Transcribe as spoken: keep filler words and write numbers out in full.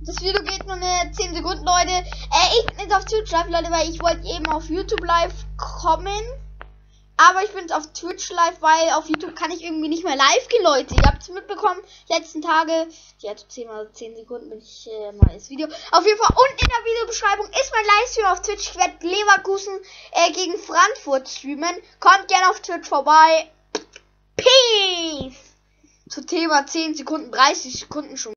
Das Video geht nur eine zehn Sekunden, Leute. Äh, ich bin jetzt auf Twitch live, Leute, weil ich wollte eben auf YouTube live kommen. Aber ich bin jetzt auf Twitch live, weil auf YouTube kann ich irgendwie nicht mehr live gehen, Leute. Ihr habt es mitbekommen, letzten Tage. Jetzt zehn mal zehn Sekunden bin ich äh, mal das Video. Auf jeden Fall unten in der Videobeschreibung ist mein Livestream auf Twitch. Ich werde Leverkusen äh, gegen Frankfurt streamen. Kommt gerne auf Twitch vorbei. Peace! Zu Thema zehn Sekunden, dreißig Sekunden schon.